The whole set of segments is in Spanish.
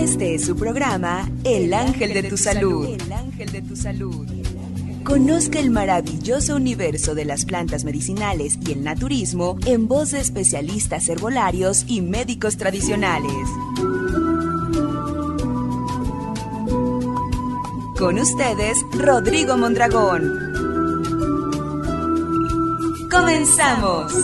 Este es su programa, El Ángel de tu Salud. Conozca el maravilloso universo de las plantas medicinales y el naturismo en voz de especialistas herbolarios y médicos tradicionales. Con ustedes, Rodrigo Mondragón. ¡Comenzamos!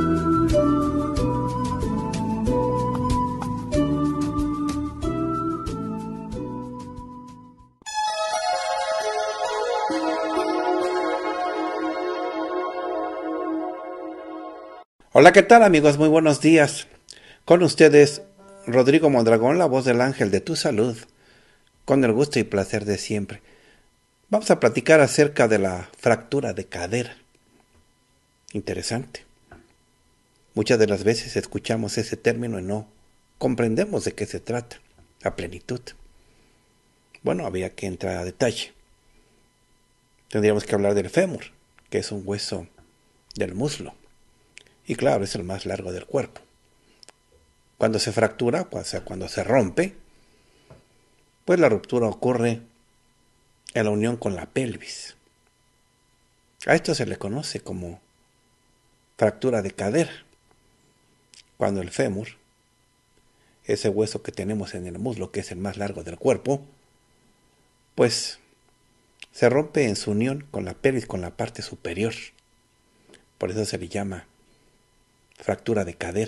Hola, ¿qué tal amigos? Muy buenos días. Con ustedes, Rodrigo Mondragón, la voz del ángel de tu salud, con el gusto y placer de siempre. Vamos a platicar acerca de la fractura de cadera. Interesante. Muchas de las veces escuchamos ese término y no comprendemos de qué se trata a plenitud. Bueno, habría que entrar a detalle. Tendríamos que hablar del fémur, que es un hueso del muslo. Y claro, es el más largo del cuerpo. Cuando se fractura, o sea, cuando se rompe, pues la ruptura ocurre en la unión con la pelvis. A esto se le conoce como fractura de cadera. Cuando el fémur, ese hueso que tenemos en el muslo, que es el más largo del cuerpo, pues se rompe en su unión con la pelvis, con la parte superior. Por eso se le llama fractura de cadera.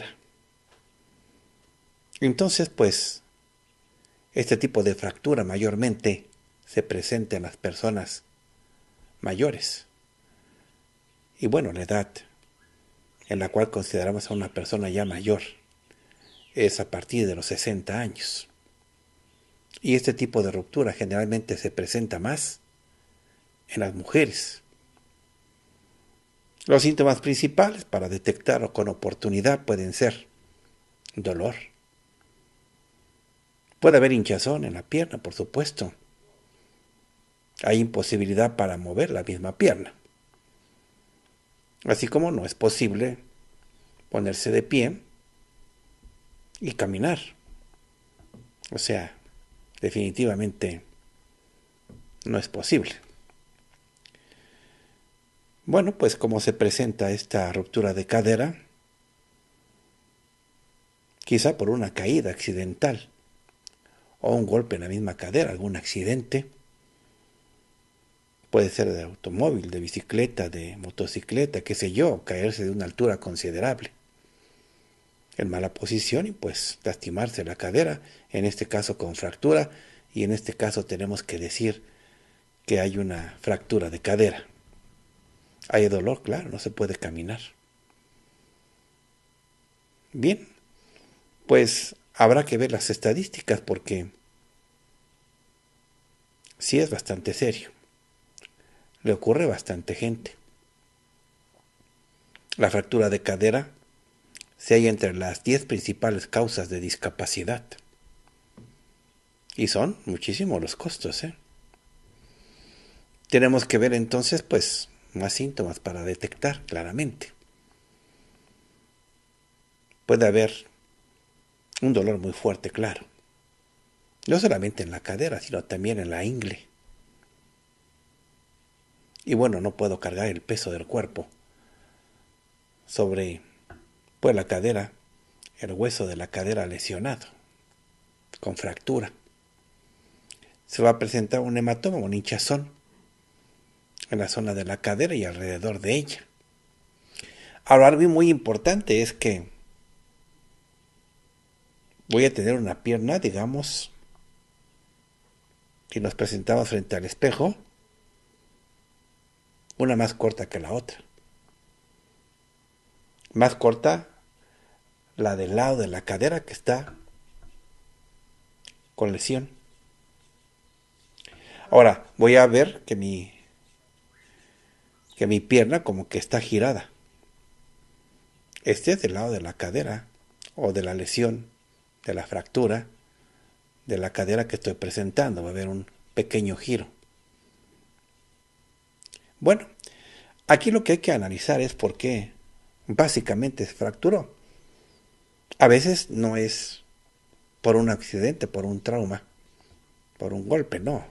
Entonces, pues, este tipo de fractura mayormente se presenta en las personas mayores. Y bueno, la edad en la cual consideramos a una persona ya mayor es a partir de los 60 años. Y este tipo de ruptura generalmente se presenta más en las mujeres. Los síntomas principales para detectarlo con oportunidad pueden ser dolor. Puede haber hinchazón en la pierna, por supuesto. Hay imposibilidad para mover la misma pierna. Así como no es posible ponerse de pie y caminar. O sea, definitivamente no es posible. Bueno, pues como se presenta esta ruptura de cadera, quizá por una caída accidental o un golpe en la misma cadera, algún accidente. Puede ser de automóvil, de bicicleta, de motocicleta, qué sé yo, caerse de una altura considerable en mala posición y pues lastimarse la cadera, en este caso con fractura, y en este caso tenemos que decir que hay una fractura de cadera. Hay dolor, claro, no se puede caminar. Bien, pues habrá que ver las estadísticas porque sí es bastante serio. Le ocurre a bastante gente. La fractura de cadera se halla entre las 10 principales causas de discapacidad. Y son muchísimos los costos, ¿eh? Tenemos que ver entonces, pues, más síntomas para detectar claramente. Puede haber un dolor muy fuerte, claro. No solamente en la cadera, sino también en la ingle. Y bueno, no puedo cargar el peso del cuerpo sobre, pues, la cadera, el hueso de la cadera lesionado, con fractura. Se va a presentar un hematoma, un hinchazón, en la zona de la cadera y alrededor de ella. Ahora, algo muy importante es que voy a tener una pierna, digamos, que nos presentamos frente al espejo, una más corta que la otra. Más corta la del lado de la cadera que está con lesión. Ahora, voy a ver que mi pierna como que está girada. Este es del lado de la cadera o de la lesión, de la fractura de la cadera que estoy presentando. Va a haber un pequeño giro. Bueno, aquí lo que hay que analizar es por qué básicamente se fracturó. A veces no es por un accidente, por un trauma, por un golpe, no.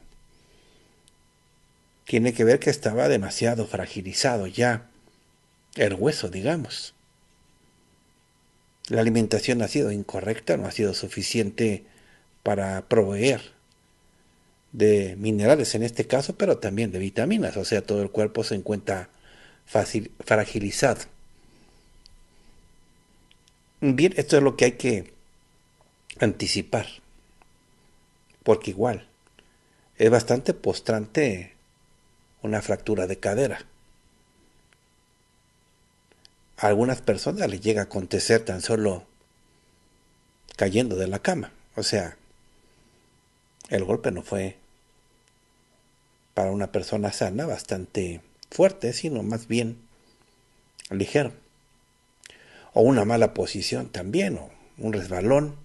Tiene que ver que estaba demasiado fragilizado ya el hueso, digamos. La alimentación ha sido incorrecta, no ha sido suficiente para proveer de minerales en este caso, pero también de vitaminas, o sea, todo el cuerpo se encuentra fragilizado. Bien, esto es lo que hay que anticipar, porque igual es bastante postrante una fractura de cadera. A algunas personas les llega a acontecer tan solo cayendo de la cama, o sea, el golpe no fue para una persona sana bastante fuerte, sino más bien ligero. O una mala posición también, o un resbalón,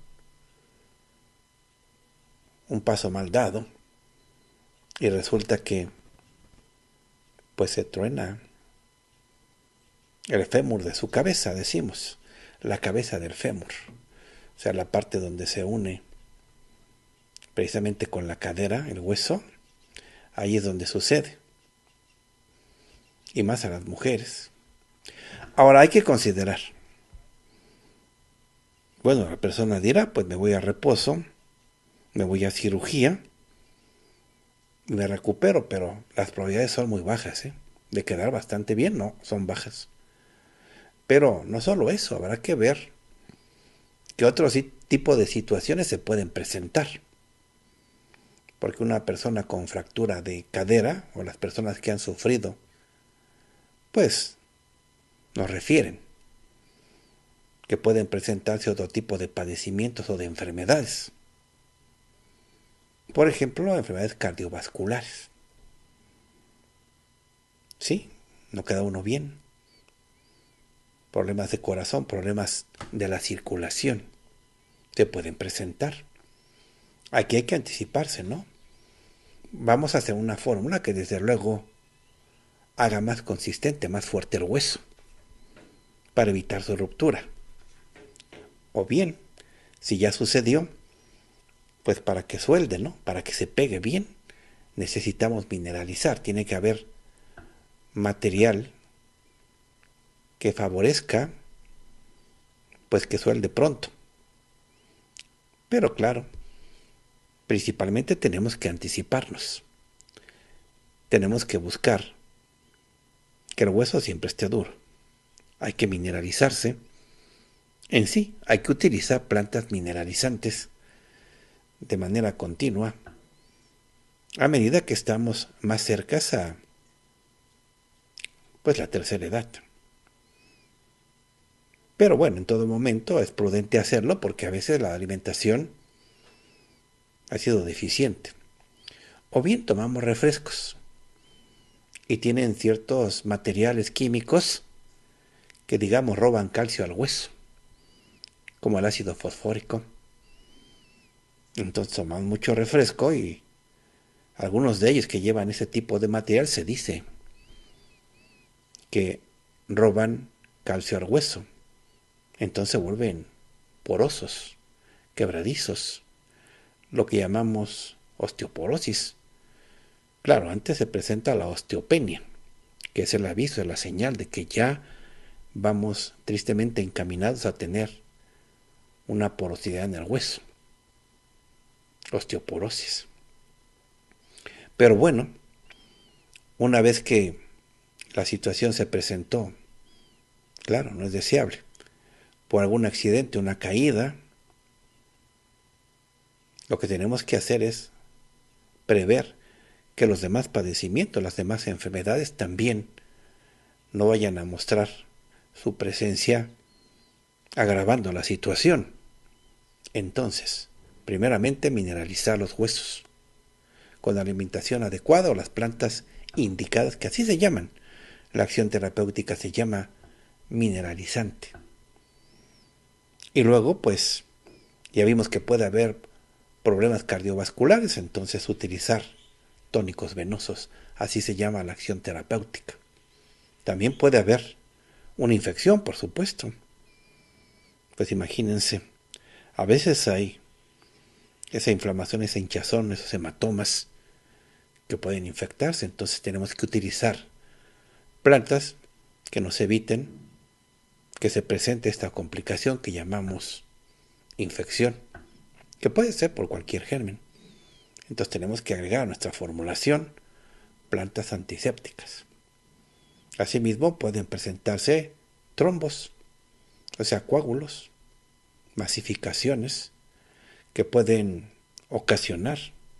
un paso mal dado, y resulta que pues se truena el fémur de su cabeza, decimos, la cabeza del fémur, o sea, la parte donde se une precisamente con la cadera, el hueso, ahí es donde sucede, y más a las mujeres. Ahora hay que considerar, bueno, la persona dirá, pues me voy a reposo, me voy a cirugía, me recupero, pero las probabilidades son muy bajas, de quedar bastante bien, no, son bajas. Pero no solo eso, habrá que ver qué otro tipo de situaciones se pueden presentar. Porque una persona con fractura de cadera, o las personas que han sufrido, pues nos refieren que pueden presentarse otro tipo de padecimientos o de enfermedades. Por ejemplo, enfermedades cardiovasculares. Sí, no queda uno bien. Problemas de corazón, problemas de la circulación se pueden presentar. Aquí hay que anticiparse, ¿no? Vamos a hacer una fórmula que desde luego haga más consistente, más fuerte el hueso para evitar su ruptura. O bien, si ya sucedió, pues para que suelde, ¿no? Para que se pegue bien, necesitamos mineralizar. Tiene que haber material que favorezca, pues que suelde pronto. Pero claro, principalmente tenemos que anticiparnos. Tenemos que buscar que el hueso siempre esté duro. Hay que mineralizarse. En sí, hay que utilizar plantas mineralizantes de manera continua a medida que estamos más cercas a pues la tercera edad. Pero bueno, en todo momento es prudente hacerlo porque a veces la alimentación ha sido deficiente. O bien tomamos refrescos y tienen ciertos materiales químicos que digamos roban calcio al hueso, como el ácido fosfórico. Entonces tomamos mucho refresco y algunos de ellos que llevan ese tipo de material se dice que roban calcio al hueso. Entonces se vuelven porosos, quebradizos, lo que llamamos osteoporosis. Claro, antes se presenta la osteopenia, que es el aviso, la señal de que ya vamos tristemente encaminados a tener una porosidad en el hueso. Osteoporosis. Pero bueno, una vez que la situación se presentó, claro, no es deseable, por algún accidente, una caída, lo que tenemos que hacer es prever que los demás padecimientos, las demás enfermedades también no vayan a mostrar su presencia agravando la situación. Entonces, primeramente mineralizar los huesos con la alimentación adecuada o las plantas indicadas, que así se llaman. La acción terapéutica se llama mineralizante. Y luego, pues, ya vimos que puede haber problemas cardiovasculares, entonces utilizar tónicos venosos, así se llama la acción terapéutica. También puede haber una infección, por supuesto. Pues imagínense, a veces hay esa inflamación, esa hinchazón, esos hematomas que pueden infectarse. Entonces tenemos que utilizar plantas que nos eviten que se presente esta complicación que llamamos infección, que puede ser por cualquier germen. Entonces tenemos que agregar a nuestra formulación plantas antisépticas. Asimismo pueden presentarse trombos, o sea, coágulos, masificaciones que pueden ocasionar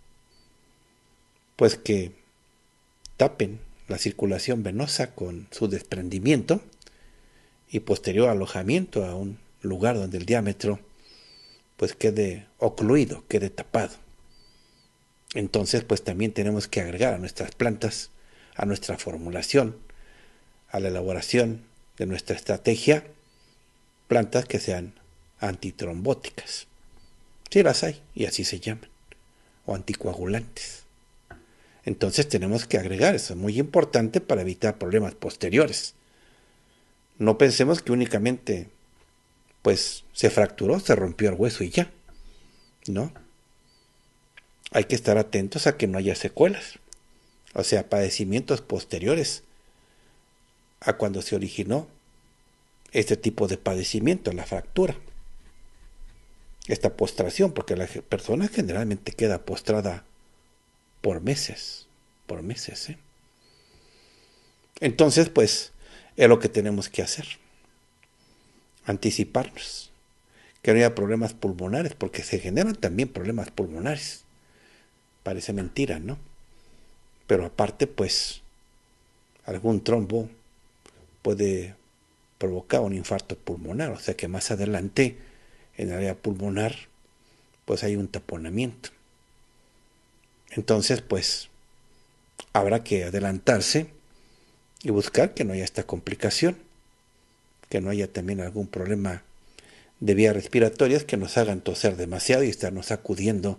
pues que tapen la circulación venosa con su desprendimiento y posterior alojamiento a un lugar donde el diámetro pues quede ocluido, quede tapado. Entonces pues también tenemos que agregar a nuestras plantas, a nuestra formulación, a la elaboración de nuestra estrategia, plantas que sean antitrombóticas. Sí las hay, y así se llaman, o anticoagulantes. Entonces tenemos que agregar, eso es muy importante para evitar problemas posteriores. No pensemos que únicamente pues se fracturó, se rompió el hueso y ya. No. Hay que estar atentos a que no haya secuelas, o sea, padecimientos posteriores a cuando se originó este tipo de padecimiento, la fractura, esta postración, porque la persona generalmente queda postrada por meses, ¿eh? Entonces, pues, es lo que tenemos que hacer, anticiparnos, que no haya problemas pulmonares, porque se generan también problemas pulmonares. Parece mentira, ¿no? Pero aparte, pues, algún trombo puede provocar un infarto pulmonar, o sea que más adelante, en el área pulmonar, pues hay un taponamiento. Entonces, pues, habrá que adelantarse y buscar que no haya esta complicación, que no haya también algún problema de vías respiratorias que nos hagan toser demasiado y estarnos sacudiendo,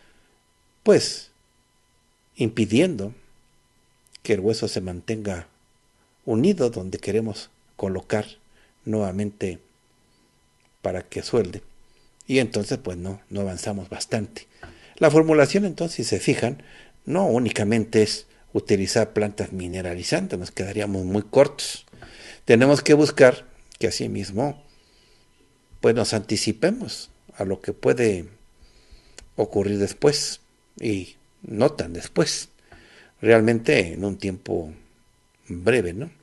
pues, impidiendo que el hueso se mantenga unido donde queremos colocar nuevamente para que suelde. Y entonces, pues, no avanzamos bastante. La formulación, entonces, si se fijan, no únicamente es utilizar plantas mineralizantes, nos quedaríamos muy cortos. Tenemos que buscar que asimismo pues nos anticipemos a lo que puede ocurrir después y no tan después, realmente en un tiempo breve, ¿no?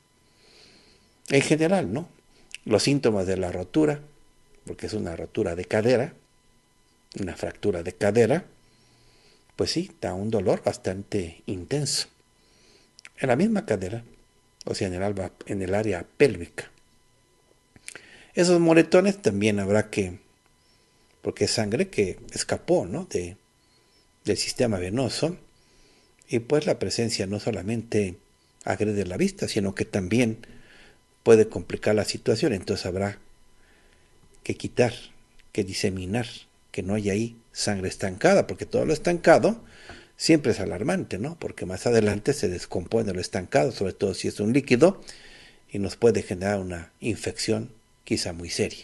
En general, ¿no? Los síntomas de la rotura, porque es una rotura de cadera, una fractura de cadera, pues sí, da un dolor bastante intenso. En la misma cadera, o sea, en el área pélvica. Esos moretones también habrá que, porque es sangre que escapó, ¿no? del sistema venoso, y pues la presencia no solamente agrede la vista, sino que también puede complicar la situación. Entonces habrá que quitar, que diseminar, que no haya ahí sangre estancada, porque todo lo estancado siempre es alarmante, ¿no? Porque más adelante se descompone lo estancado, sobre todo si es un líquido, y nos puede generar una infección quizá muy seria.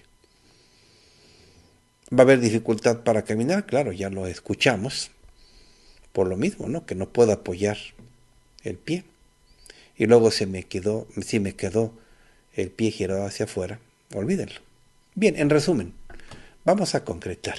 Va a haber dificultad para caminar, claro, ya lo escuchamos, por lo mismo, ¿no? Que no puedo apoyar el pie. Y luego si me quedó el pie girado hacia afuera, olvídenlo. Bien, en resumen, vamos a concretar.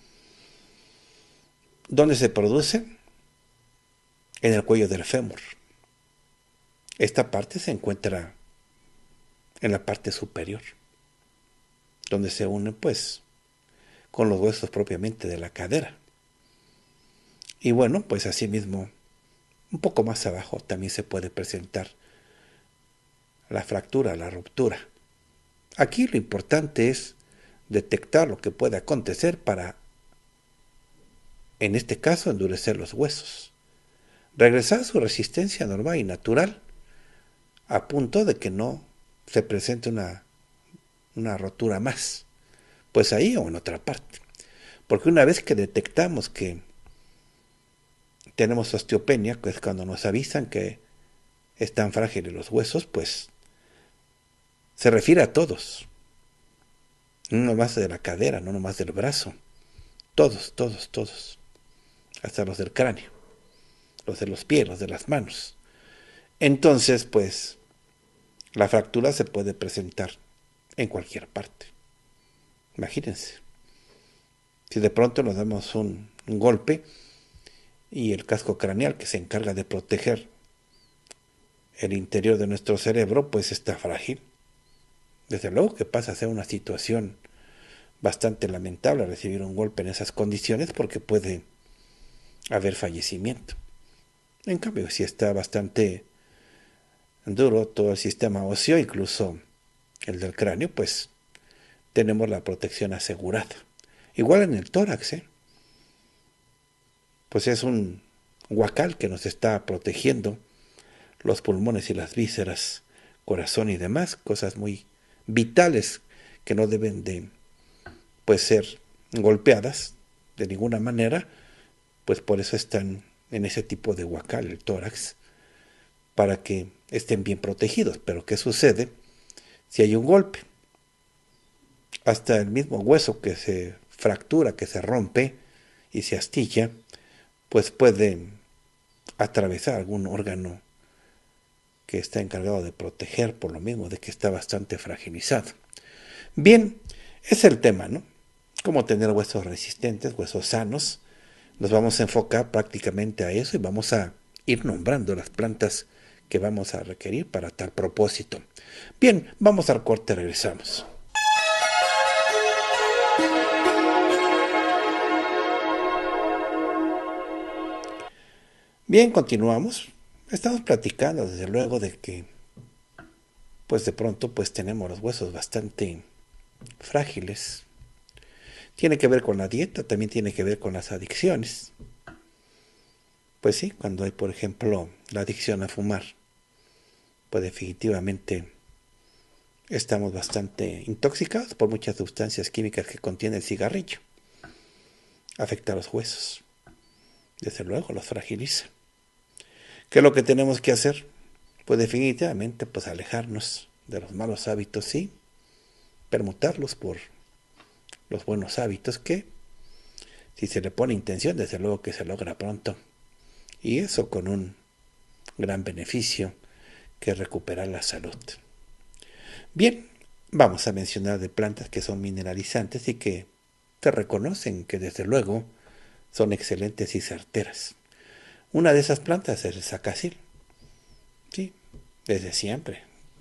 ¿Dónde se produce? En el cuello del fémur. Esta parte se encuentra en la parte superior, donde se une pues con los huesos propiamente de la cadera. Y bueno, pues asimismo, un poco más abajo también se puede presentar la fractura, la ruptura. Aquí lo importante es detectar lo que puede acontecer para, en este caso, endurecer los huesos, regresar a su resistencia normal y natural, a punto de que no se presente una rotura más, pues ahí o en otra parte. Porque una vez que detectamos que tenemos osteopenia, que es cuando nos avisan que están frágiles los huesos, pues se refiere a todos, no nomás de la cadera, no nomás del brazo, todos, todos, todos, hasta los del cráneo, los de los pies, los de las manos. Entonces, pues, la fractura se puede presentar en cualquier parte. Imagínense, si de pronto nos damos un golpe y el casco craneal que se encarga de proteger el interior de nuestro cerebro, pues está frágil. Desde luego que pasa a ser una situación bastante lamentable recibir un golpe en esas condiciones porque puede haber fallecimiento. En cambio, si está bastante duro todo el sistema óseo, incluso el del cráneo, pues tenemos la protección asegurada. Igual en el tórax, pues es un huacal que nos está protegiendo los pulmones y las vísceras, corazón y demás, cosas muy vitales que no deben de pues ser golpeadas de ninguna manera, pues por eso están en ese tipo de huacal, el tórax, para que estén bien protegidos. Pero ¿qué sucede si hay un golpe? Hasta el mismo hueso que se fractura, que se rompe y se astilla, pues puede atravesar algún órgano que está encargado de proteger, por lo mismo de que está bastante fragilizado. Bien, es el tema, ¿no? Cómo tener huesos resistentes, huesos sanos. Nos vamos a enfocar prácticamente a eso y vamos a ir nombrando las plantas que vamos a requerir para tal propósito. Bien, vamos al corte, regresamos. Bien, continuamos. Estamos platicando desde luego de que pues de pronto pues tenemos los huesos bastante frágiles. Tiene que ver con la dieta, también tiene que ver con las adicciones. Pues sí, cuando hay por ejemplo la adicción a fumar, pues definitivamente estamos bastante intoxicados por muchas sustancias químicas que contiene el cigarrillo. Afecta a los huesos. Desde luego los fragiliza. ¿Qué es lo que tenemos que hacer? Pues definitivamente pues alejarnos de los malos hábitos y permutarlos por los buenos hábitos que, si se le pone intención, desde luego que se logra pronto. Y eso con un gran beneficio que es recuperar la salud. Bien, vamos a mencionar de plantas que son mineralizantes y que se reconocen que desde luego son excelentes y certeras. Una de esas plantas es el zacacil. Sí, desde siempre,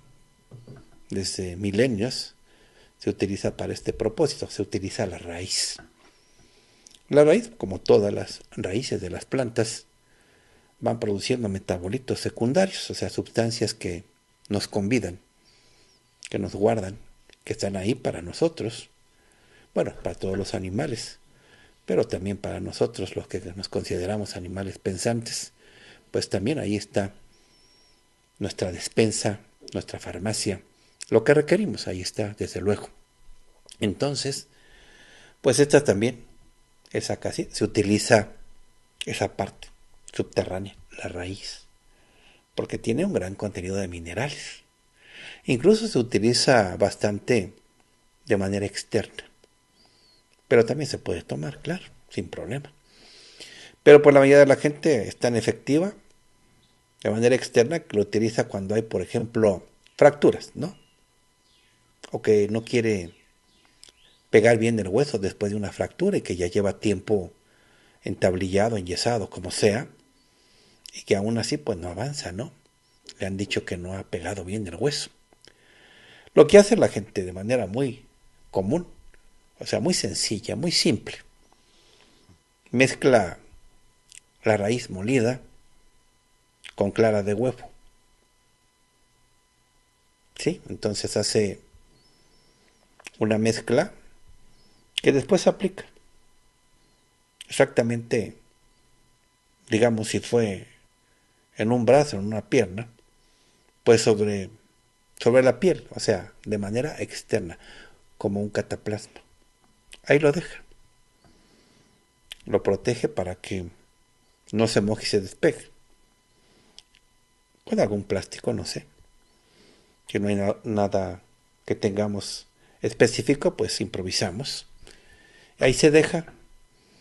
desde milenios, se utiliza para este propósito, se utiliza la raíz. La raíz, como todas las raíces de las plantas, van produciendo metabolitos secundarios, o sea, sustancias que nos convidan, que nos guardan, que están ahí para nosotros, bueno, para todos los animales, pero también para nosotros, los que nos consideramos animales pensantes, pues también ahí está nuestra despensa, nuestra farmacia, lo que requerimos, ahí está, desde luego. Entonces, pues esta también, esa casi, se utiliza esa parte subterránea, la raíz, porque tiene un gran contenido de minerales. Incluso se utiliza bastante de manera externa, pero también se puede tomar, claro, sin problema. Pero por la mayoría de la gente es tan efectiva de manera externa que lo utiliza cuando hay, por ejemplo, fracturas, ¿no? O que no quiere pegar bien el hueso después de una fractura y que ya lleva tiempo entablillado, enyesado, como sea, y que aún así pues no avanza, ¿no? Le han dicho que no ha pegado bien el hueso. Lo que hace la gente de manera muy común, o sea, muy sencilla, muy simple, mezcla la raíz molida con clara de huevo. ¿Sí? Entonces hace una mezcla que después se aplica. Exactamente, digamos, si fue en un brazo, en una pierna, pues sobre la piel, o sea, de manera externa, como un cataplasma. Ahí lo deja. Lo protege para que no se moje y se despegue. Con algún plástico, no sé. Si no hay nada que tengamos específico, pues improvisamos. Ahí se deja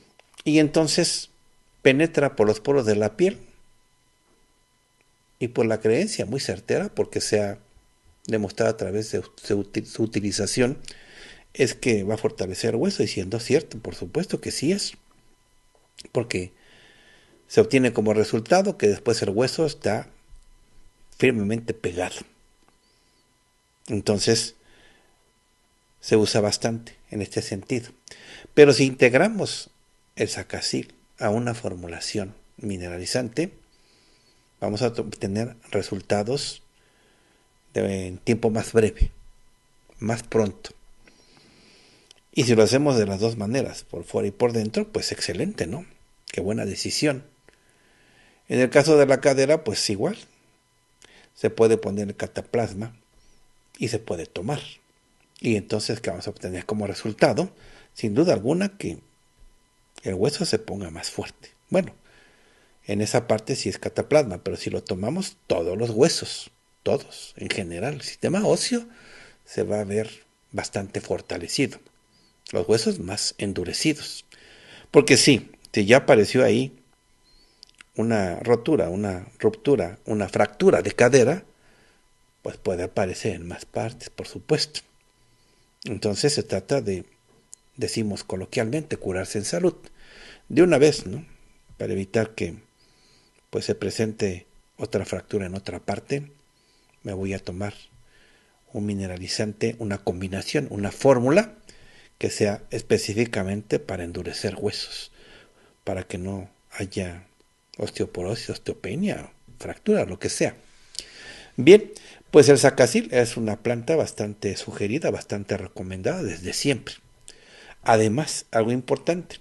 y entonces penetra por los poros de la piel, y por la creencia muy certera, porque se ha demostrado a través de su utilización, es que va a fortalecer el hueso, y siendo cierto, por supuesto que sí es, porque se obtiene como resultado que después el hueso está firmemente pegado. Entonces, se usa bastante en este sentido. Pero si integramos el Sacasil a una formulación mineralizante, vamos a obtener resultados en tiempo más breve, más pronto. Y si lo hacemos de las dos maneras, por fuera y por dentro, pues excelente, ¿no? Qué buena decisión. En el caso de la cadera, pues igual. Se puede poner el cataplasma y se puede tomar. Y entonces, ¿qué vamos a obtener como resultado? Sin duda alguna que el hueso se ponga más fuerte. Bueno, en esa parte sí es cataplasma, pero si lo tomamos, todos los huesos, todos, en general, el sistema óseo se va a ver bastante fortalecido. Los huesos más endurecidos. Porque sí, si ya apareció ahí una rotura, una ruptura, una fractura de cadera, pues puede aparecer en más partes, por supuesto. Entonces se trata de, decimos coloquialmente, curarse en salud. De una vez, ¿no? Para evitar que pues se presente otra fractura en otra parte, me voy a tomar un mineralizante, una combinación, una fórmula que sea específicamente para endurecer huesos, para que no haya osteoporosis, osteopenia, fractura, lo que sea. Bien, pues el Sacasil es una planta bastante sugerida, bastante recomendada desde siempre. Además, algo importante,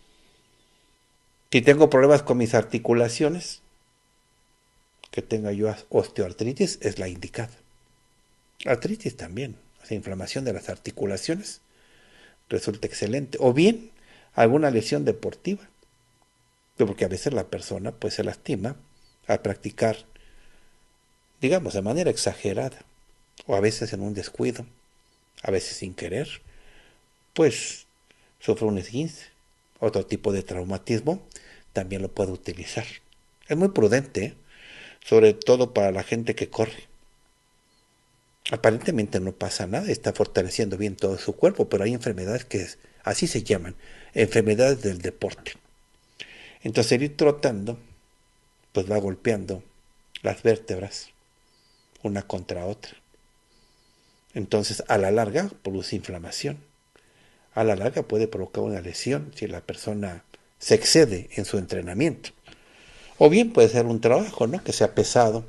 si tengo problemas con mis articulaciones, que tenga yo osteoartritis, es la indicada. Artritis también, o sea, inflamación de las articulaciones, resulta excelente. O bien, alguna lesión deportiva, porque a veces la persona pues se lastima al practicar, digamos, de manera exagerada, o a veces en un descuido, a veces sin querer, pues sufre un esguince. Otro tipo de traumatismo también lo puede utilizar. Es muy prudente, ¿eh? Sobre todo para la gente que corre. Aparentemente no pasa nada, está fortaleciendo bien todo su cuerpo, pero hay enfermedades que así se llaman, enfermedades del deporte. Entonces el ir trotando, pues va golpeando las vértebras una contra otra. Entonces a la larga produce inflamación. A la larga puede provocar una lesión si la persona se excede en su entrenamiento. O bien puede ser un trabajo, ¿no?, que sea pesado.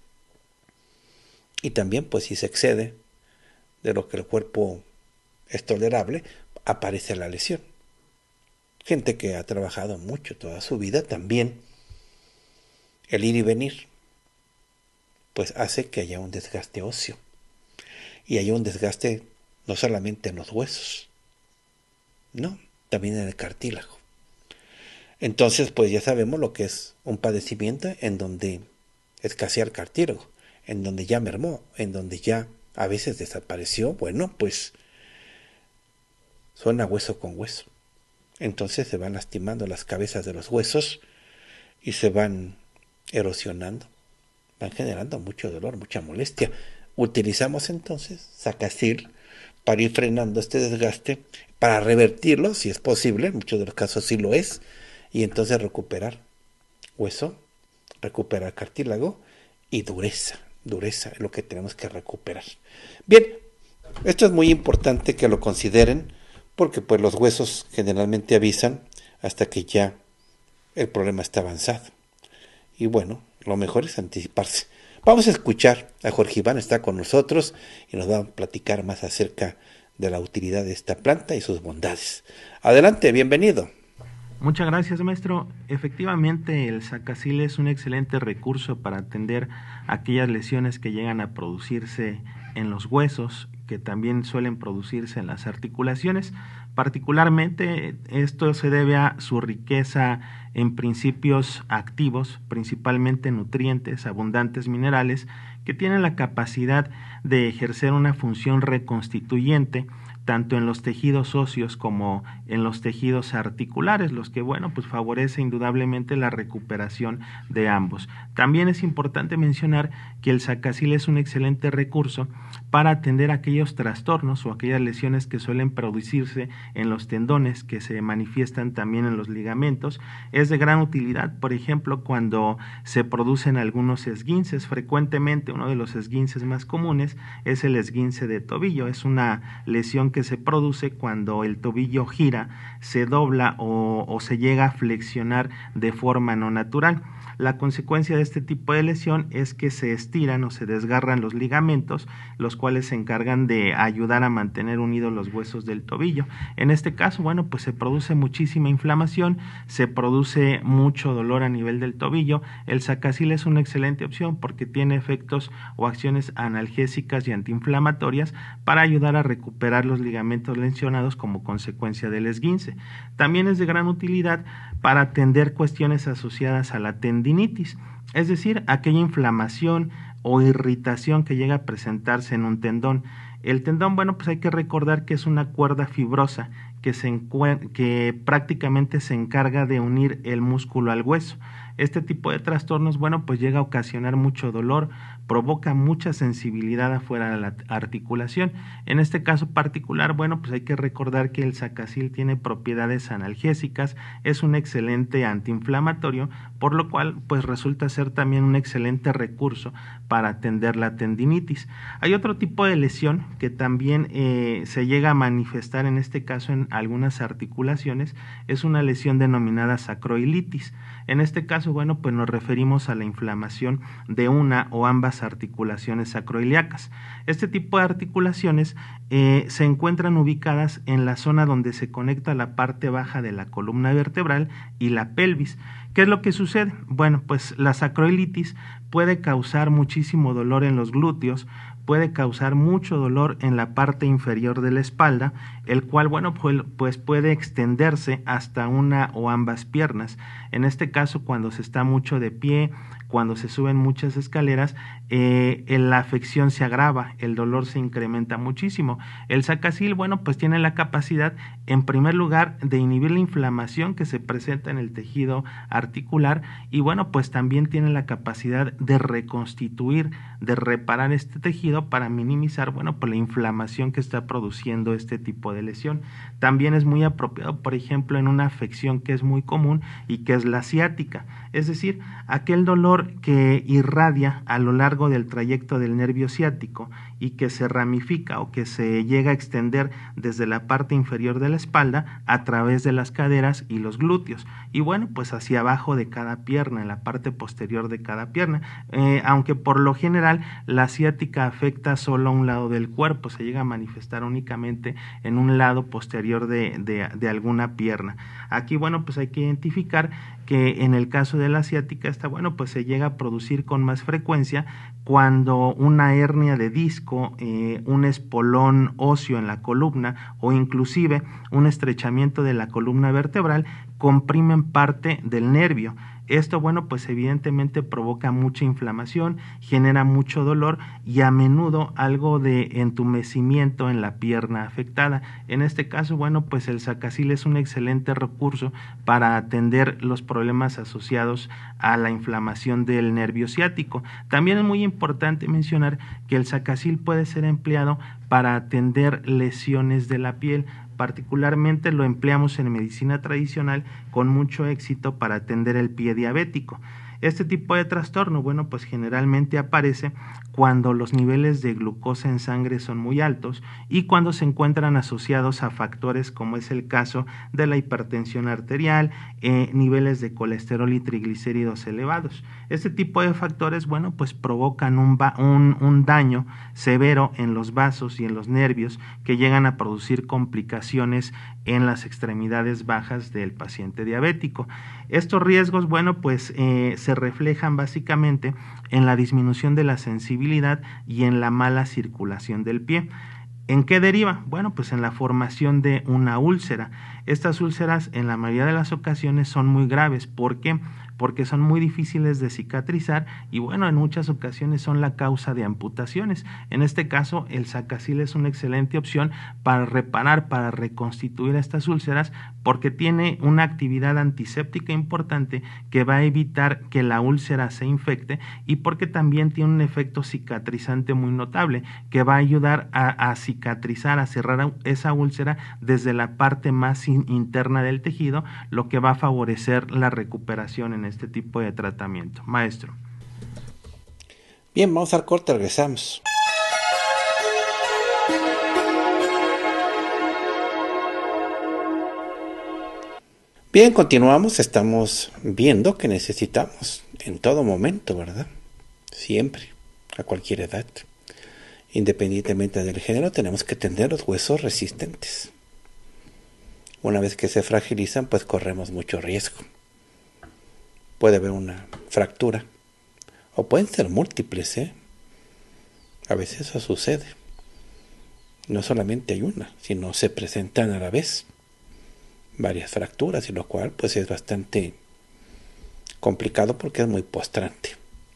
Y también, pues si se excede de lo que el cuerpo es tolerable, aparece la lesión. Gente que ha trabajado mucho toda su vida también, el ir y venir, pues hace que haya un desgaste óseo. Y haya un desgaste no solamente en los huesos, no, también en el cartílago. Entonces, pues ya sabemos lo que es un padecimiento en donde escasea el cartílago, en donde ya mermó, en donde ya a veces desapareció. Bueno, pues suena hueso con hueso. Entonces se van lastimando las cabezas de los huesos y se van erosionando, van generando mucho dolor, mucha molestia. Utilizamos entonces Sacasil para ir frenando este desgaste, para revertirlo, si es posible, en muchos de los casos sí lo es, y entonces recuperar hueso, recuperar cartílago y dureza es lo que tenemos que recuperar. Bien, esto es muy importante que lo consideren, porque pues los huesos generalmente avisan hasta que ya el problema está avanzado. Y bueno, lo mejor es anticiparse. Vamos a escuchar a Jorge Iván, está con nosotros y nos va a platicar más acerca de la utilidad de esta planta y sus bondades. Adelante, bienvenido. Muchas gracias, maestro. Efectivamente, el Sacasil es un excelente recurso para atender aquellas lesiones que llegan a producirse en los huesos, que también suelen producirse en las articulaciones. Particularmente, esto se debe a su riqueza en principios activos, principalmente nutrientes, abundantes minerales, que tienen la capacidad de ejercer una función reconstituyente tanto en los tejidos óseos como en los tejidos articulares, los que, bueno, pues favorece indudablemente la recuperación de ambos. También es importante mencionar que el Sacacil es un excelente recurso para atender aquellos trastornos o aquellas lesiones que suelen producirse en los tendones, que se manifiestan también en los ligamentos. Es de gran utilidad, por ejemplo, cuando se producen algunos esguinces. Frecuentemente uno de los esguinces más comunes es el esguince de tobillo. Es una lesión que se produce cuando el tobillo gira, se dobla o se llega a flexionar de forma no natural. La consecuencia de este tipo de lesión es que se estiran o se desgarran los ligamentos, los cuales se encargan de ayudar a mantener unidos los huesos del tobillo. En este caso, bueno, pues se produce muchísima inflamación, se produce mucho dolor a nivel del tobillo. El Sacacil es una excelente opción porque tiene efectos o acciones analgésicas y antiinflamatorias para ayudar a recuperar los ligamentos lesionados como consecuencia del esguince. También es de gran utilidad para atender cuestiones asociadas a la tendinitis, es decir, aquella inflamación o irritación que llega a presentarse en un tendón. El tendón, bueno, pues hay que recordar que es una cuerda fibrosa que prácticamente se encarga de unir el músculo al hueso. Este tipo de trastornos, bueno, pues llega a ocasionar mucho dolor, provoca mucha sensibilidad afuera de la articulación. En este caso particular, bueno, pues hay que recordar que el Sacacil tiene propiedades analgésicas, es un excelente antiinflamatorio, por lo cual pues resulta ser también un excelente recurso para atender la tendinitis. Hay otro tipo de lesión que también se llega a manifestar en este caso en algunas articulaciones, es una lesión denominada sacroilitis. En este caso, bueno, pues nos referimos a la inflamación de una o ambas articulaciones sacroiliacas. Este tipo de articulaciones se encuentran ubicadas en la zona donde se conecta la parte baja de la columna vertebral y la pelvis. ¿Qué es lo que sucede? Bueno, pues la sacroilitis puede causar muchísimo dolor en los glúteos, puede causar mucho dolor en la parte inferior de la espalda, el cual, bueno, pues puede extenderse hasta una o ambas piernas. En este caso, cuando se está mucho de pie, cuando se suben muchas escaleras, la afección se agrava, el dolor se incrementa muchísimo. El Sacacil, bueno, pues tiene la capacidad, en primer lugar, de inhibir la inflamación que se presenta en el tejido articular y, bueno, pues también tiene la capacidad de reconstituir, de reparar este tejido para minimizar, bueno, pues la inflamación que está produciendo este tipo de lesión. También es muy apropiado, por ejemplo, en una afección que es muy común y que es la ciática, es decir, aquel dolor que irradia a lo largo del trayecto del nervio ciático y que se ramifica o que se llega a extender desde la parte inferior de la espalda a través de las caderas y los glúteos y, bueno, pues hacia abajo de cada pierna, en la parte posterior de cada pierna, aunque por lo general la ciática afecta solo a un lado del cuerpo, se llega a manifestar únicamente en un lado posterior de alguna pierna. Aquí, bueno, pues hay que identificar que en el caso de la ciática esta, bueno, pues se llega a producir con más frecuencia cuando una hernia de disco, un espolón óseo en la columna o inclusive un estrechamiento de la columna vertebral comprimen parte del nervio. Esto, bueno, pues evidentemente provoca mucha inflamación, genera mucho dolor y a menudo algo de entumecimiento en la pierna afectada. En este caso, bueno, pues el Sacacil es un excelente recurso para atender los problemas asociados a la inflamación del nervio ciático. También es muy importante mencionar que el Sacacil puede ser empleado para atender lesiones de la piel. Particularmente lo empleamos en medicina tradicional con mucho éxito para atender el pie diabético. Este tipo de trastorno, bueno, pues generalmente aparece cuando los niveles de glucosa en sangre son muy altos y cuando se encuentran asociados a factores como es el caso de la hipertensión arterial, niveles de colesterol y triglicéridos elevados. Este tipo de factores, bueno, pues provocan un daño severo en los vasos y en los nervios que llegan a producir complicaciones en las extremidades bajas del paciente diabético. Estos riesgos, bueno, pues se reflejan básicamente en la disminución de la sensibilidad y en la mala circulación del pie. ¿En qué deriva? Bueno, pues en la formación de una úlcera. Estas úlceras en la mayoría de las ocasiones son muy graves. ¿Por qué? Porque son muy difíciles de cicatrizar y bueno, en muchas ocasiones son la causa de amputaciones. En este caso, el Sacasil es una excelente opción para reparar, para reconstituir estas úlceras, porque tiene una actividad antiséptica importante que va a evitar que la úlcera se infecte y porque también tiene un efecto cicatrizante muy notable que va a ayudar a cicatrizar, a cerrar esa úlcera desde la parte más interna del tejido, lo que va a favorecer la recuperación en este tipo de tratamiento. Maestro. Bien, vamos al corte, regresamos. Bien, continuamos. Estamos viendo que necesitamos en todo momento, ¿verdad? Siempre, a cualquier edad, independientemente del género, tenemos que tener los huesos resistentes. Una vez que se fragilizan, pues corremos mucho riesgo. Puede haber una fractura, o pueden ser múltiples, A veces eso sucede. No solamente hay una, sino se presentan a la vez varias fracturas, y lo cual pues es bastante complicado porque es muy postrante.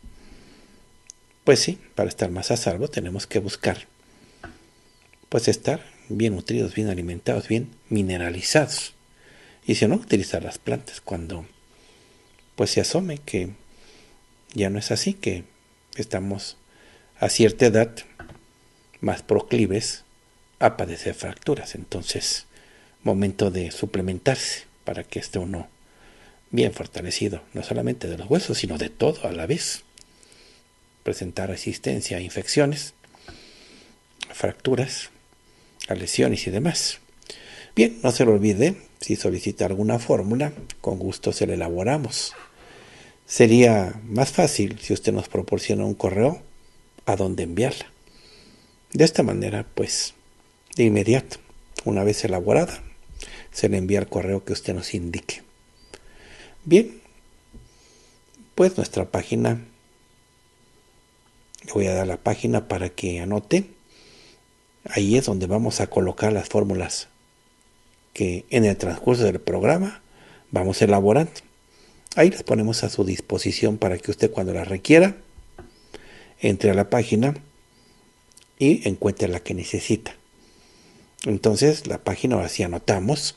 Pues sí, para estar más a salvo tenemos que buscar pues estar bien nutridos, bien alimentados, bien mineralizados, y si no, utilizar las plantas cuando pues se asome que ya no es así, que estamos a cierta edad más proclives a padecer fracturas. Entonces, momento de suplementarse para que esté uno bien fortalecido, no solamente de los huesos, sino de todo a la vez. Presentar resistencia a infecciones, a fracturas, a lesiones y demás. Bien, no se lo olvide, si solicita alguna fórmula, con gusto se la elaboramos. Sería más fácil si usted nos proporciona un correo a dónde enviarla. De esta manera, pues, de inmediato, una vez elaborada, se le envía el correo que usted nos indique. Bien, pues nuestra página, le voy a dar la página para que anote. Ahí es donde vamos a colocar las fórmulas que en el transcurso del programa vamos elaborando. Ahí las ponemos a su disposición para que usted, cuando las requiera, entre a la página y encuentre la que necesita. Entonces, la página, ahora sí anotamos: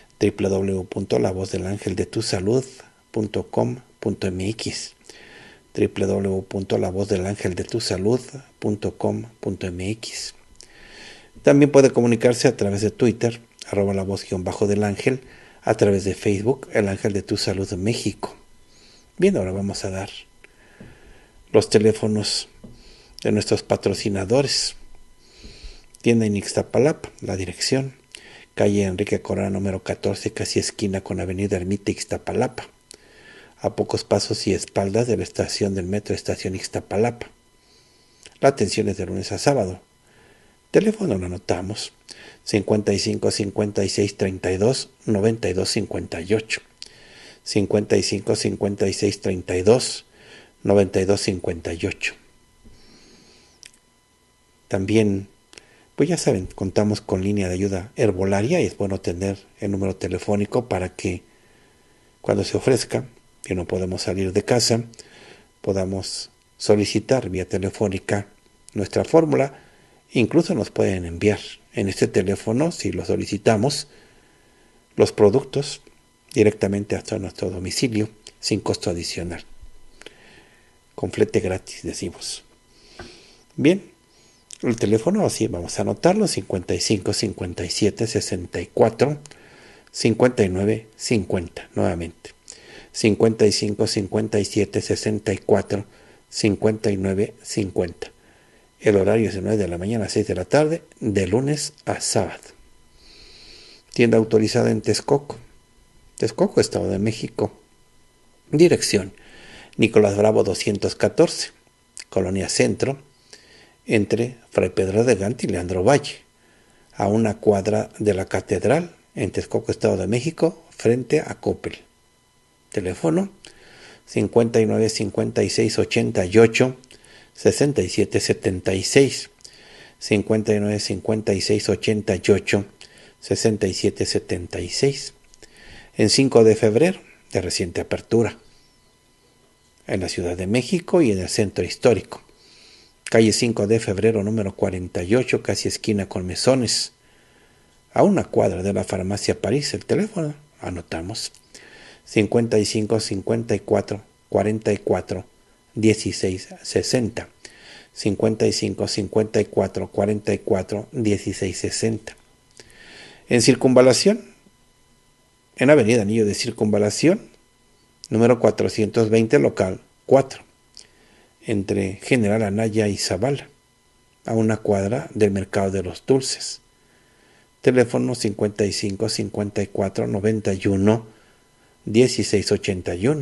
www.lavozdelangeldetusalud.com.mx, www.lavozdelangeldetusalud.com.mx. También puede comunicarse a través de Twitter, @lavoz_del-ángel, a través de Facebook, El Ángel de Tu Salud México. Bien, ahora vamos a dar los teléfonos de nuestros patrocinadores. Tienda en Ixtapalapa, la dirección: calle Enrique Corona número 14, casi esquina con avenida Ermita, Ixtapalapa, a pocos pasos y espaldas de la estación del metro Estación Ixtapalapa. La atención es de lunes a sábado. Teléfono lo anotamos: 55 56 32 92 58, 55 56 32 92 58. También, pues ya saben, contamos con línea de ayuda herbolaria, y es bueno tener el número telefónico para que cuando se ofrezca, que no podemos salir de casa, podamos solicitar vía telefónica nuestra fórmula. Incluso nos pueden enviar en este teléfono, si lo solicitamos, los productos directamente hasta nuestro domicilio sin costo adicional, con flete gratis, decimos. Bien, el teléfono, así vamos a anotarlo: 55 57 64 59 50. Nuevamente, 55 57 64 59 50. El horario es de 9 de la mañana a 6 de la tarde, de lunes a sábado. Tienda autorizada en Texcoco, Estado de México. Dirección: Nicolás Bravo 214, Colonia Centro, entre Fray Pedro de Gante y Leandro Valle, a una cuadra de la Catedral, en Texcoco, Estado de México, frente a Coppel. Teléfono: 59 56 88 67 76, 59 56 88 6776. En 5 de febrero, de reciente apertura, en la Ciudad de México y en el Centro Histórico. Calle 5 de febrero, número 48, casi esquina con Mesones, a una cuadra de la Farmacia París. El teléfono, anotamos, 55 54 44 16 60. 55 54 44 16 60. En Circunvalación, en Avenida Anillo de Circunvalación, número 420, local 4, entre General Anaya y Zavala, a una cuadra del Mercado de los Dulces. Teléfono 55 54 91 16 81.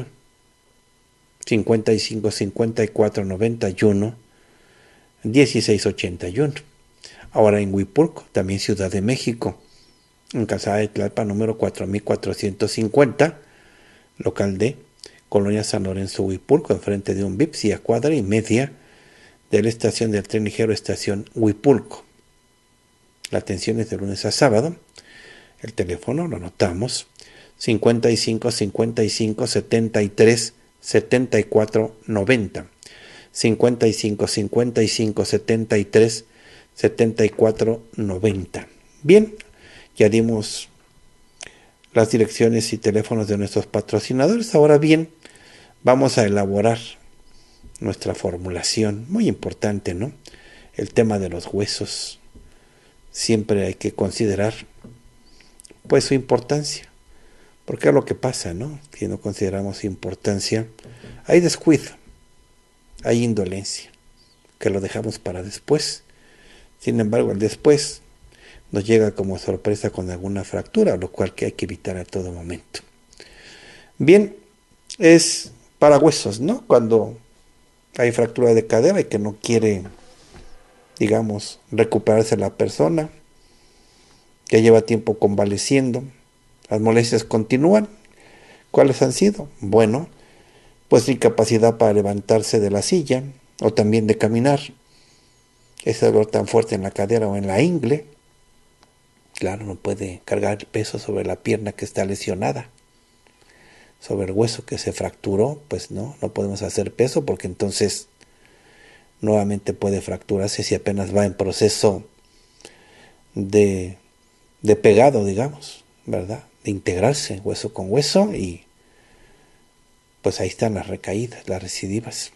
55 54 91 16 81. Ahora en Huipulco, también Ciudad de México, en Calzada de Tlalpan, número 4450, local D, Colonia San Lorenzo, Huipulco, enfrente de un Vips y a cuadra y media de la estación del tren ligero estación Huipulco. La atención es de lunes a sábado. El teléfono lo anotamos, 55 55 73 74 90. 55 55 73 74 90. Bien, ya dimos las direcciones y teléfonos de nuestros patrocinadores. Ahora bien, vamos a elaborar nuestra formulación. Muy importante, ¿no? El tema de los huesos. Siempre hay que considerar, pues, su importancia. Porque es lo que pasa, ¿no? Si no consideramos su importancia, hay descuido, hay indolencia, que lo dejamos para después. Sin embargo, el después nos llega como sorpresa con alguna fractura, lo cual que hay que evitar a todo momento. Bien, es para huesos, ¿no? Cuando hay fractura de cadera y que no quiere, digamos, recuperarse la persona, que lleva tiempo convaleciendo, las molestias continúan. ¿Cuáles han sido? Bueno, pues la incapacidad para levantarse de la silla o también de caminar, ese dolor tan fuerte en la cadera o en la ingle. Claro, no puede cargar el peso sobre la pierna que está lesionada, sobre el hueso que se fracturó, pues no podemos hacer peso porque entonces nuevamente puede fracturarse si apenas va en proceso de pegado, digamos, ¿verdad? De integrarse hueso con hueso y pues ahí están las recaídas, las recidivas.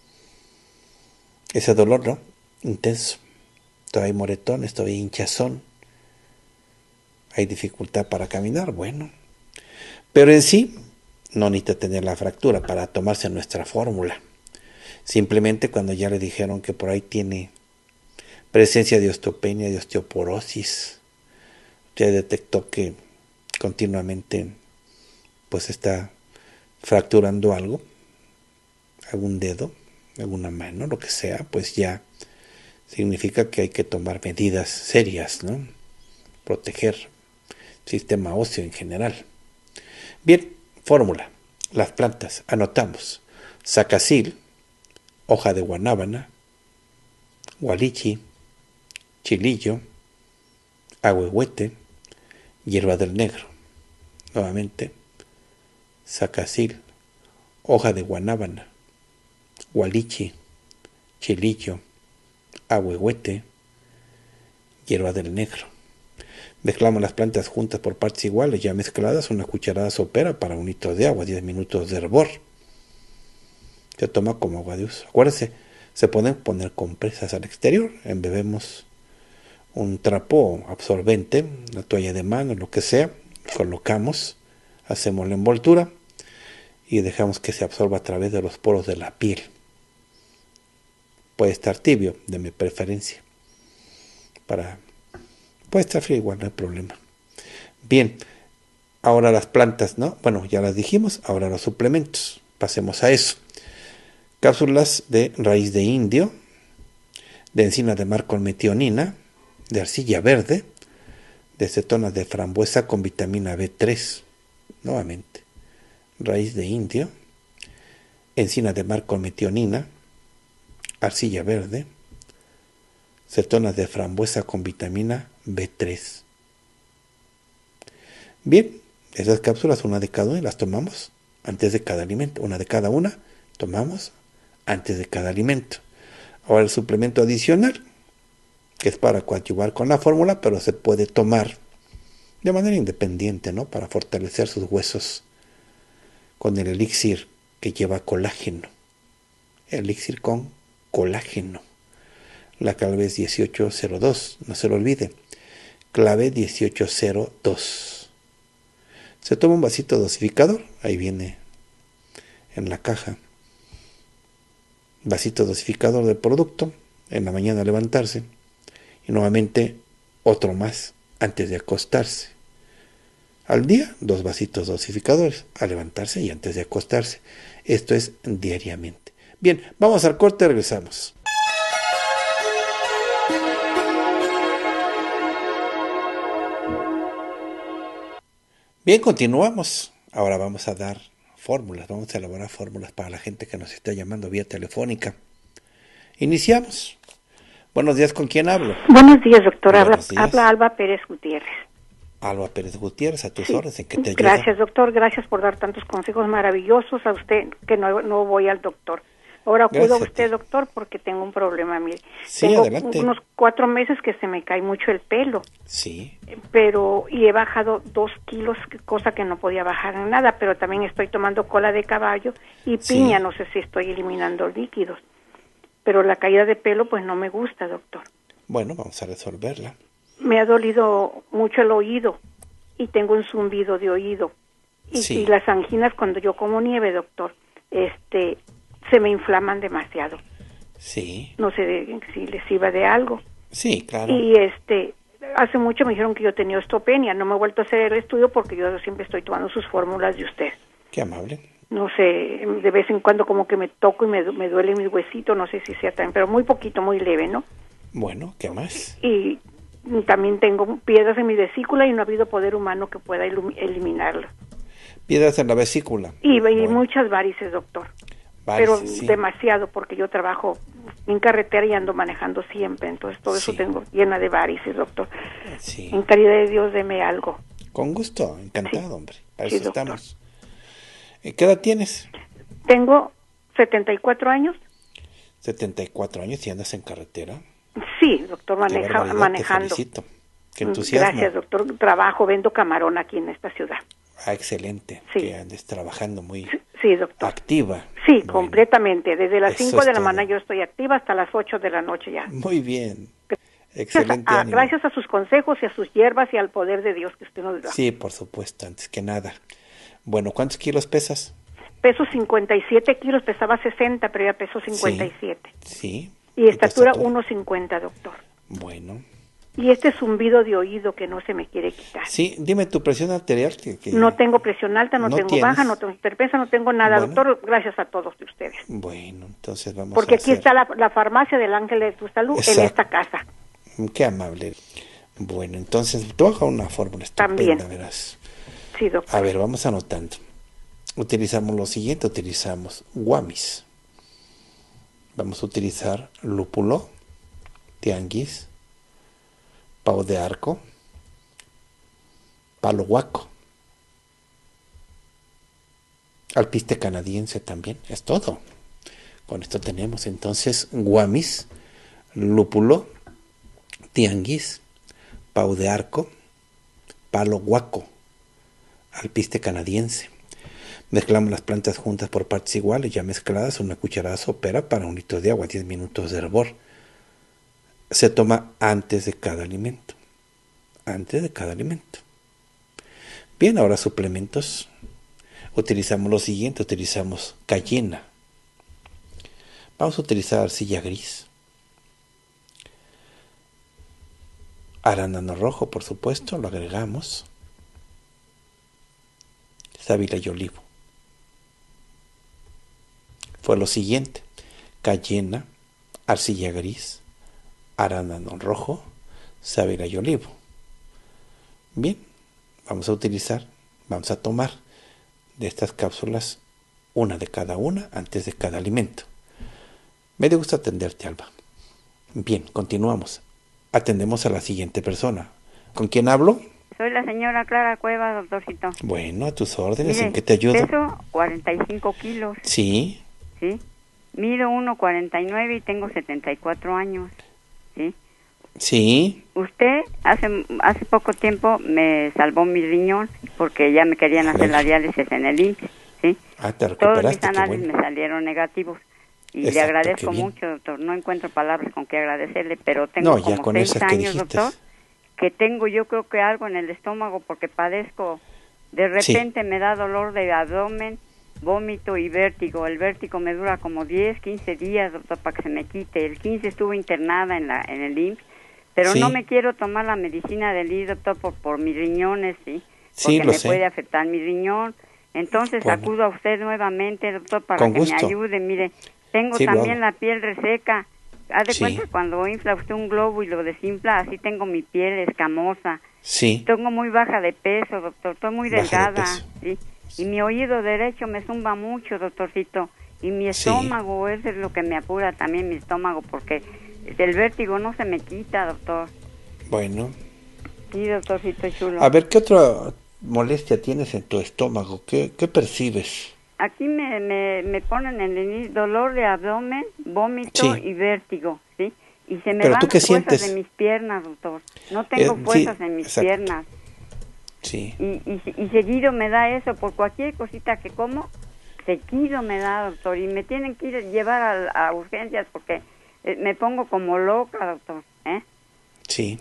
Ese dolor, ¿no? Intenso. Todavía hay moretones, todavía hay hinchazón. Hay dificultad para caminar, bueno. Pero en sí, no necesita tener la fractura para tomarse nuestra fórmula. Simplemente cuando ya le dijeron que por ahí tiene presencia de osteopenia, de osteoporosis, ya detectó que continuamente pues está fracturando algo, algún dedo, alguna mano, lo que sea, pues ya significa que hay que tomar medidas serias, ¿no? Proteger el sistema óseo en general. Bien, fórmula. Las plantas, anotamos: Sacacil, hoja de guanábana, gualichi, chilillo, ahuehuete, hierba del negro. Nuevamente, Sacacil, hoja de guanábana, gualichi, chilillo, ahuehuete, hierba del negro. Mezclamos las plantas juntas por partes iguales, ya mezcladas, una cucharada sopera para 1 litro de agua, 10 minutos de hervor. Se toma como agua de uso. Acuérdense, se pueden poner compresas al exterior, embebemos un trapo absorbente, una toalla de mano, lo que sea, colocamos, hacemos la envoltura y dejamos que se absorba a través de los poros de la piel. Puede estar tibio, de mi preferencia. Puede estar frío igual, no hay problema. Bien, ahora las plantas, ¿no? Bueno, ya las dijimos, ahora los suplementos. Pasemos a eso. Cápsulas de raíz de indio, de encina de mar con metionina, de arcilla verde, de cetonas de frambuesa con vitamina B3. Nuevamente, raíz de indio, encina de mar con metionina, arcilla verde, cetonas de frambuesa con vitamina B3. Bien, esas cápsulas, una de cada una, las tomamos antes de cada alimento. Una de cada una tomamos antes de cada alimento. Ahora el suplemento adicional, que es para coadyuvar con la fórmula, pero se puede tomar de manera independiente, ¿no? Para fortalecer sus huesos con el elixir que lleva colágeno. Elixir con colágeno. La clave es 1802, no se lo olvide. Clave 1802. Se toma un vasito dosificador, ahí viene en la caja. Vasito dosificador del producto, en la mañana al levantarse, y nuevamente otro más antes de acostarse. Al día, 2 vasitos dosificadores, al levantarse y antes de acostarse. Esto es diariamente. Bien, vamos al corte, regresamos. Bien, continuamos. Ahora vamos a dar fórmulas, vamos a elaborar fórmulas para la gente que nos está llamando vía telefónica. Iniciamos. Buenos días, ¿con quién hablo? Buenos días, doctor. Buenos días. Habla Alba Pérez Gutiérrez. Alba Pérez Gutiérrez, a tus órdenes, ¿en qué te ayudo? Gracias, doctor. Gracias por dar tantos consejos maravillosos a usted, que no voy al doctor. Ahora acudo a usted, doctor, porque tengo un problema. Mire, sí, tengo adelante. unos 4 meses que se me cae mucho el pelo. Sí. Y he bajado 2 kilos, cosa que no podía bajar en nada, pero también estoy tomando cola de caballo y piña, no sé si estoy eliminando líquidos. Pero la caída de pelo, pues no me gusta, doctor. Bueno, vamos a resolverla. Me ha dolido mucho el oído y tengo un zumbido de oído. Y las anginas cuando yo como nieve, doctor, se me inflaman demasiado. Sí. No sé si les iba de algo. Sí, claro. Y hace mucho me dijeron que yo tenía osteopenia. No me he vuelto a hacer el estudio porque yo siempre estoy tomando sus fórmulas de usted. Qué amable. No sé, de vez en cuando como que me toco y me duele mi huesito, no sé si sea también, pero muy poquito, muy leve, ¿no? Bueno, ¿qué más? Y también tengo piedras en mi vesícula y no ha habido poder humano que pueda eliminarlo. Piedras en la vesícula. Y muchas varices, doctor. Varices, pero sí. demasiado, porque yo trabajo en carretera y ando manejando siempre, entonces todo eso tengo llena de varices, doctor. Sí. En caridad de Dios, deme algo. Con gusto, encantado, hombre. Para Sí, eso doctor. estamos. ¿Qué edad tienes? Tengo 74 años. 74 años y andas en carretera. Sí, doctor, Qué barbaridad, manejando. Te felicito. Qué entusiasmo. Gracias, doctor. Trabajo, vendo camarón aquí en esta ciudad. Ah, excelente. Sí. Que andes trabajando muy Sí, doctor. activa. Sí, Bueno, completamente. Desde las eso 5 de es la todo. mañana yo estoy activa hasta las 8 de la noche ya. Muy bien. Excelente ánimo. Gracias a sus consejos y a sus hierbas y al poder de Dios que usted nos da. Sí, por supuesto, antes que nada. Bueno, ¿cuántos kilos pesas? Peso 57 kilos, pesaba 60, pero ya peso 57. Sí. Y estatura 1.50, doctor. Bueno. Y este zumbido de oído que no se me quiere quitar. Sí, dime tu presión arterial. Que no tengo presión alta, no tengo tienes. baja, no tengo hipertensa, no tengo nada, Bueno. doctor, gracias a todos de ustedes. Bueno, entonces vamos Porque a aquí hacer... está la farmacia del Ángel de tu Salud Exacto. en esta casa. Qué amable. Bueno, entonces te voy a dejar una fórmula estupenda, También. verás. Sí, doctor. A ver, vamos anotando. Utilizamos lo siguiente, utilizamos guamis. Vamos a utilizar lúpulo, tianguis, pavo de arco, palo huaco, alpiste canadiense también, es todo. Con esto tenemos entonces guamis, lúpulo, tianguis, pavo de arco, palo huaco, alpiste canadiense. Mezclamos las plantas juntas por partes iguales, ya mezcladas, una cucharada sopera para 1 litro de agua, 10 minutos de hervor. Se toma antes de cada alimento. Antes de cada alimento. Bien, ahora suplementos. Utilizamos lo siguiente, utilizamos cayena. Vamos a utilizar arcilla gris. Arándano rojo, por supuesto, lo agregamos. Sábila y olivo. Fue lo siguiente: cayena, arcilla gris, arándano rojo, sábila y olivo. Bien, vamos a tomar de estas cápsulas una de cada una antes de cada alimento. Me dio gusto atenderte, Alba. Bien, continuamos. Atendemos a la siguiente persona. ¿Con quién hablo? Soy la señora Clara Cueva, doctorcito. Bueno, a tus órdenes. Mire, ¿en qué te ayudo? Peso 45 kilos. Sí. ¿Sí? Mido 1,49 y tengo 74 años. ¿Sí? Sí. Usted hace poco tiempo me salvó mi riñón porque ya me querían hacer la diálisis en el IMSS. ¿Sí? Ah, te Todos recuperaste, mis análisis me salieron negativos. Y le Exacto, agradezco qué bien. mucho, doctor. No encuentro palabras con que agradecerle, pero tengo ya como con 6 esas que años, dijiste. doctor, que tengo yo creo que algo en el estómago porque padezco. De repente me da dolor de abdomen, vómito y vértigo. El vértigo me dura como 10, 15 días, doctor, para que se me quite. El 15 estuve internada en el IMSS, pero Sí. no me quiero tomar la medicina del IMSS, doctor, por mis riñones, ¿sí? Sí, Porque lo me sé. puede afectar mi riñón. Entonces Bueno. acudo a usted nuevamente, doctor, para Con que gusto. me ayude. Mire, tengo Sí, lo también hago. la piel reseca. Haz de Sí. cuenta cuando infla usted un globo y lo desinfla, así tengo mi piel escamosa. Sí. Tengo muy baja de peso, doctor, estoy muy Baja de delgada, peso. ¿sí? Y mi oído derecho me zumba mucho, doctorcito. Y mi Sí. estómago, eso es lo que me apura también, mi estómago, porque el vértigo no se me quita, doctor. Bueno. Sí, doctorcito chulo. A ver, ¿qué otra molestia tienes en tu estómago? ¿Qué percibes? Aquí me ponen en el inicio dolor de abdomen, vómito Sí. y vértigo, ¿sí? Y se me ¿Pero van tú qué fuerzas sientes? de mis piernas, doctor. No tengo Sí, fuerzas en mis exacto. piernas. Sí. Y seguido me da eso, por cualquier cosita que como, seguido me da, doctor. Y me tienen que llevar a urgencias porque me pongo como loca, doctor, ¿eh? Sí.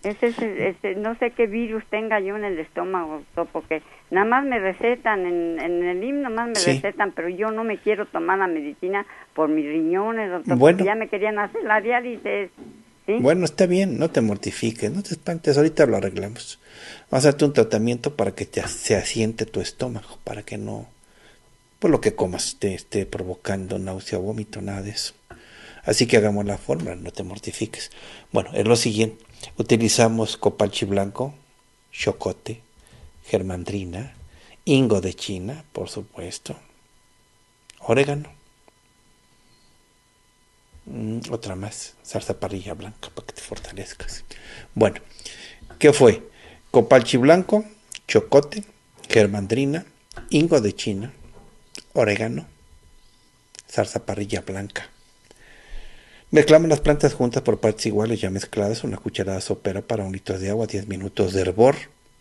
No sé qué virus tenga yo en el estómago, doctor, porque nada más me recetan, en el IMSS nada más me Sí. recetan, pero yo no me quiero tomar la medicina por mis riñones, doctor, Bueno. porque ya me querían hacer la diálisis, ¿sí? Bueno, está bien, no te mortifiques, no te espantes, ahorita lo arreglamos. Vamos a darte un tratamiento para que se asiente tu estómago, para que no, por lo que comas, te esté provocando náusea, vómito, nada de eso. Así que hagamos la fórmula, no te mortifiques. Bueno, es lo siguiente, utilizamos copalchi blanco, chocote, germandrina, hingo de China, por supuesto, orégano. Otra más, salsa parrilla blanca para que te fortalezcas. Bueno, ¿qué fue? Copalchi blanco, chocote, germandrina, hingo de China, orégano, salsa parrilla blanca. Mezclamos las plantas juntas por partes iguales ya mezcladas, una cucharada sopera para 1 litro de agua, 10 minutos de hervor.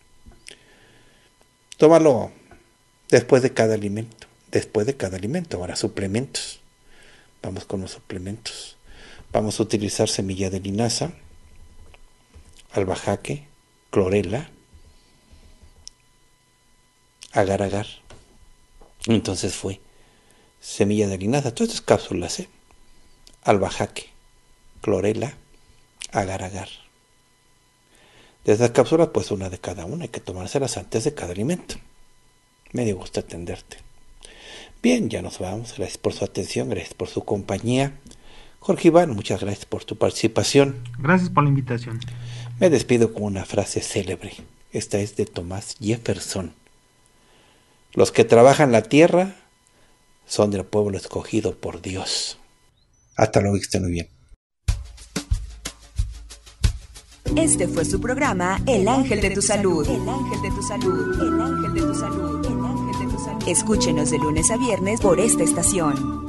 Tómalo después de cada alimento. Ahora, suplementos. Vamos con los suplementos. Vamos a utilizar semilla de linaza, albahaque, clorela, agar-agar. Entonces fue semilla de linaza, todas estas cápsulas, albahaque, clorela, agar-agar. De estas cápsulas, pues una de cada una, hay que tomárselas antes de cada alimento. Me dio gusto atenderte. Bien, ya nos vamos. Gracias por su atención, gracias por su compañía. Jorge Iván, muchas gracias por tu participación. Gracias por la invitación. Me despido con una frase célebre. Esta es de Thomas Jefferson. Los que trabajan la tierra son del pueblo escogido por Dios. Hasta luego, que estén muy bien. Este fue su programa El Ángel de tu Salud. El Ángel de tu Salud. El Ángel de tu Salud. El Ángel de tu Salud. Escúchenos de lunes a viernes por esta estación.